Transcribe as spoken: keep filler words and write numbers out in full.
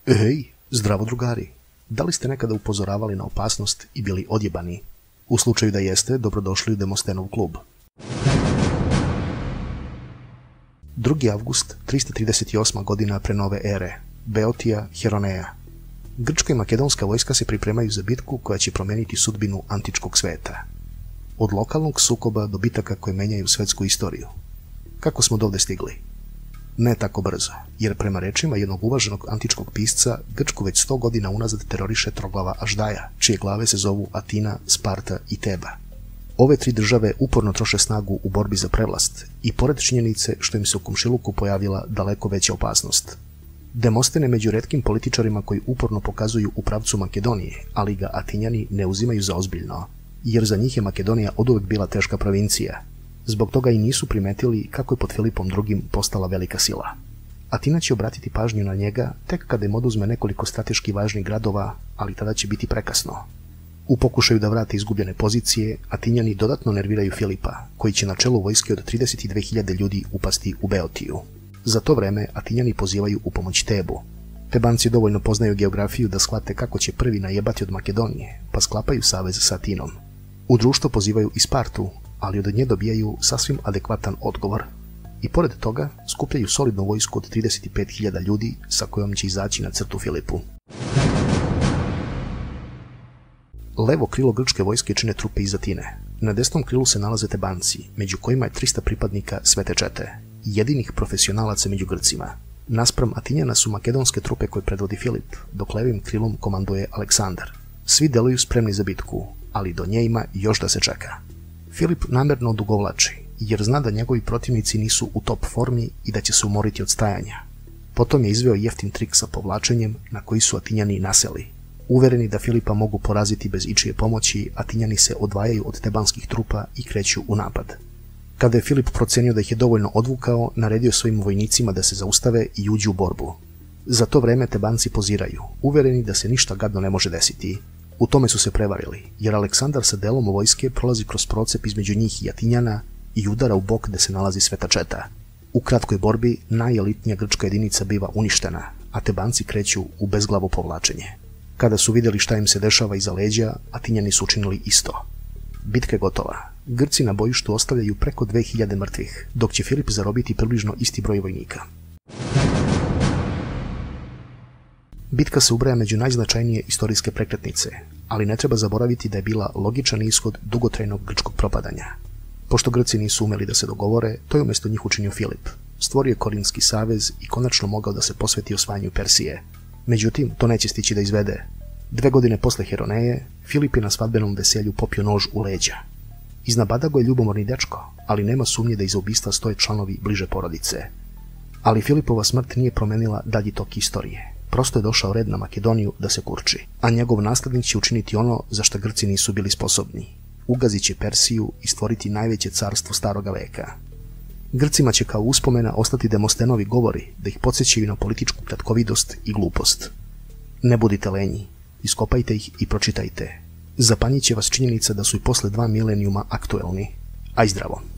Ej, zdravo drugari. Da li ste nekada upozoravali na opasnost i bili odjebani? U slučaju da jeste, dobrodošli u Demostenov klub. drugi avgust, trista trideset osma godina pre nove ere. Beotija, Heroneja. Grčka i makedonska vojska se pripremaju za bitku koja će promijeniti sudbinu antičkog sveta. Od lokalnog sukoba do bitaka koje menjaju svetsku istoriju. Kako smo dovde stigli? Ne tako brzo, jer prema rečima jednog uvaženog antičkog pisca, Grčku već sto godina unazad teroriše troglava Aždaja, čije glave se zovu Atina, Sparta i Teba. Ove tri države uporno troše snagu u borbi za prevlast i pored činjenice što im se u komšiluku pojavila daleko veća opasnost. Demosten je među retkim političarima koji uporno pokazuju u pravcu Makedonije, ali ga Atinjani ne uzimaju za ozbiljno, jer za njih je Makedonija oduvek bila teška provincija. Zbog toga i nisu primetili kako je pod Filipom drugim postala velika sila. Atina će obratiti pažnju na njega tek kada im oduzme nekoliko strateški važnih gradova, ali tada će biti prekasno. U pokušaju da vrate izgubljene pozicije, Atinjani dodatno nerviraju Filipa, koji će na čelu vojske od trideset dve hiljade ljudi upasti u Beotiju. Za to vreme Atinjani pozivaju u pomoć Tebu. Tebanci dovoljno poznaju geografiju da shvate kako će prvi najebati od Makedonije, pa sklapaju savez sa Atinom. U društvo pozivaju i Spartu, ali od nje dobijaju sasvim adekvatan odgovor. I pored toga skupljaju solidnu vojsku od trideset pet hiljada ljudi sa kojom će izaći na crtu Filipu. Levo krilo grčke vojske čine trupe iz Atine. Na desnom krilu se nalaze Tebanci, među kojima je trista pripadnika Svete čete, jedinih profesionalaca među Grcima. Naspram Atinjana su makedonske trupe koje predvodi Filip, dok levim krilom komanduje Aleksandar. Svi deluju spremni za bitku, ali do nje ima još da se čeka. Filip namjerno odugovlači, jer zna da njegovi protivnici nisu u top formi i da će se umoriti od stajanja. Potom je izveo jeftin trik sa povlačenjem na koji su Atinjani naseli. Uvereni da Filipa mogu poraziti bez ičije pomoći, Atinjani se odvajaju od tebanskih trupa i kreću u napad. Kada je Filip procenio da ih je dovoljno odvukao, naredio svojim vojnicima da se zaustave i uđu u borbu. Za to vreme Tebanci poziraju, uvereni da se ništa gadno ne može desiti. U tome su se prevarili, jer Aleksandar sa delom vojske prolazi kroz procep između njih i Atinjana i udara u bok gde se nalazi Sveta četa. U kratkoj borbi najelitnija grčka jedinica biva uništena, a Tebanci kreću u bezglavo povlačenje. Kada su vidjeli šta im se dešava iza leđa, Atinjani su učinili isto. Bitka je gotova. Grci na bojištu ostavljaju preko dve hiljade mrtvih, dok će Filip zarobiti približno isti broj vojnika. Bitka se ubraja među najznačajnije istorijske prekretnice, ali ne treba zaboraviti da je bila logičan ishod dugotrajnog grčkog propadanja. Pošto Grci nisu umeli da se dogovore, to je umjesto njih učinio Filip. Stvorio je Korinski savez i konačno mogao da se posveti osvajanju Persije. Međutim, to neće stići da izvede. Dve godine posle Heroneje, Filip je na svadbenom veselju popio nož u leđa. Iznabada go je ljubomorni dečko, ali nema sumnje da iza ubistva stoje članovi bliže porodice. Ali Filipova smrt nije promenila dalji tok istorije. Prosto je došao red na Makedoniju da se kurči, a njegov naslednik će učiniti ono za što Grci nisu bili sposobni. Ugazit će Persiju i stvoriti najveće carstvo staroga veka. Grcima će kao uspomena ostati Demostenovi govori da ih podsjećaju na političku kratkovidost i glupost. Ne budite lenji, iskopajte ih i pročitajte. Zapanjit će vas činjenica da su i posle dva milenijuma aktuelni. Aj zdravo!